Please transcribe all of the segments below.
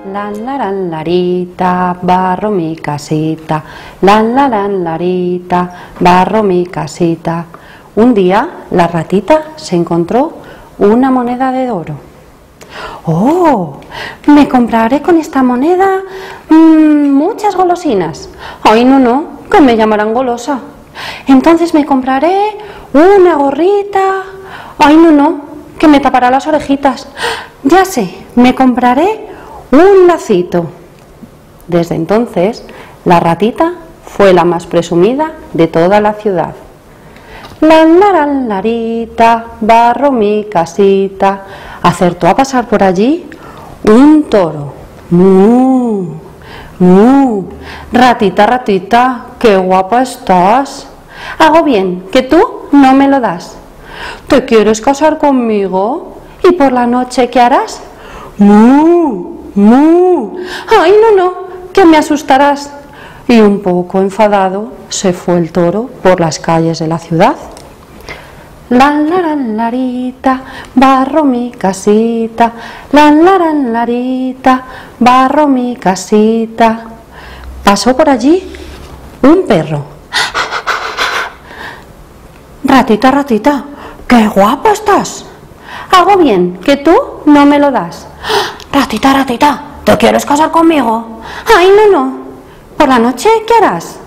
Lan, laran, larita, barro mi casita. Lan, laran, larita, barro mi casita. Un día la ratita se encontró una moneda de oro. ¡Oh! Me compraré con esta moneda muchas golosinas. ¡Ay, no! Que me llamarán golosa. Entonces me compraré una gorrita. ¡Ay, no! Que me tapará las orejitas. Ya sé, me compraré un lacito. Desde entonces, la ratita fue la más presumida de toda la ciudad. Lan, laran, larita, barro mi casita. Acertó a pasar por allí un toro. ¡Mu! ¡Mu! Ratita, ratita, qué guapa estás. Hago bien, que tú no me lo das. ¿Te quieres casar conmigo? ¿Y por la noche qué harás? ¡Mu! ¡Mu! ¡Ay, no! Que me asustarás. Y un poco enfadado se fue el toro por las calles de la ciudad. Lan, laran, larita, barro mi casita. Lan, laran, larita, barro mi casita. Pasó por allí un perro. Ratita, ratita, qué guapa estás. Hago bien, que tú no me lo das. Ratita, ratita, ¿te quieres casar conmigo? Ay, no. ¿Por la noche qué harás?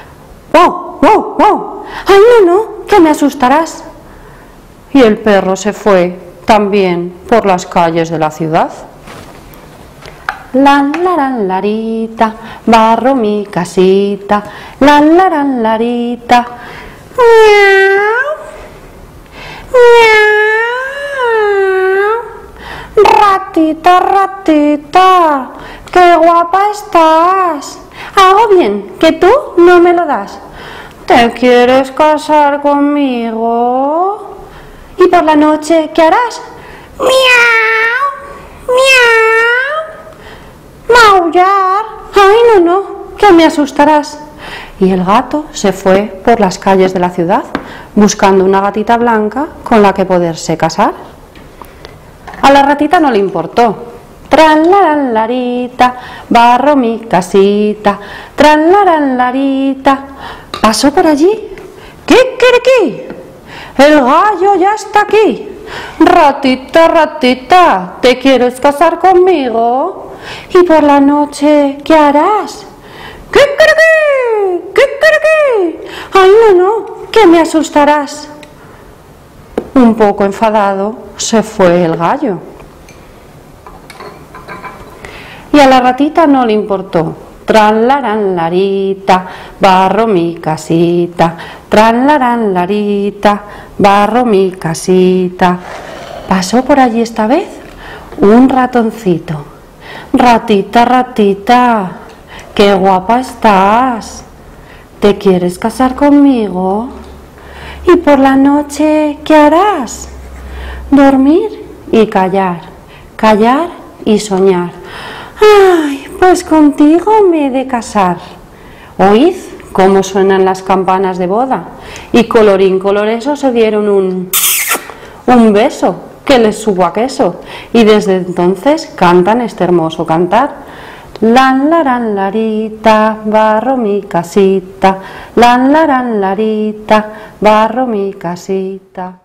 ¡Wow! Ay, no, que me asustarás. Y el perro se fue también por las calles de la ciudad. Lan, laran, larita, barro mi casita. Lan, laran, larita. Ratita, ratita, qué guapa estás. Hago bien, que tú no me lo das. ¿Te quieres casar conmigo? ¿Y por la noche qué harás? ¡Miau! ¡Miau! ¡Maullar! ¡Ay, no! Que me asustarás. Y el gato se fue por las calles de la ciudad buscando una gatita blanca con la que poderse casar. A la ratita no le importó. Tran, laran, larita, barro mi casita. Tran, laran, larita. Pasó por allí. ¡Kikiriki! El gallo ya está aquí. Ratita, ratita, ¿te quieres casar conmigo? ¿Y por la noche qué harás? ¡Kikiriki! ¡Kikiriki! ¡Ay, no! Que me asustarás. Un poco enfadado se fue el gallo. Y a la ratita no le importó. Tran, laran, larita, barro mi casita. Tran, laran, larita, barro mi casita. Pasó por allí esta vez un ratoncito. Ratita, ratita, qué guapa estás. ¿Te quieres casar conmigo? ¿Y por la noche qué harás? Dormir y callar, callar y soñar. ¡Ay, pues contigo me he de casar! Oíd cómo suenan las campanas de boda. Y colorín coloroso se dieron un beso que les supo a queso. Y desde entonces cantan este hermoso cantar. Lan, laran, larita, barro mi casita. Lan, laran, larita, barro mi casita.